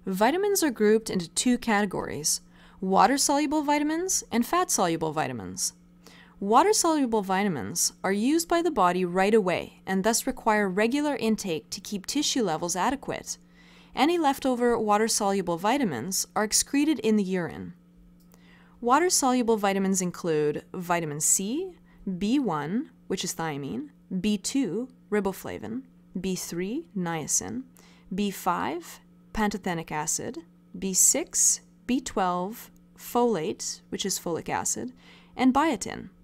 Vitamins are grouped into two categories: water-soluble vitamins and fat-soluble vitamins. Water-soluble vitamins are used by the body right away and thus require regular intake to keep tissue levels adequate. Any leftover water-soluble vitamins are excreted in the urine. Water-soluble vitamins include vitamin C, B1, which is thiamine, B2, riboflavin, B3, niacin, B5, pantothenic acid, B6, B12, folate, which is folic acid, and biotin.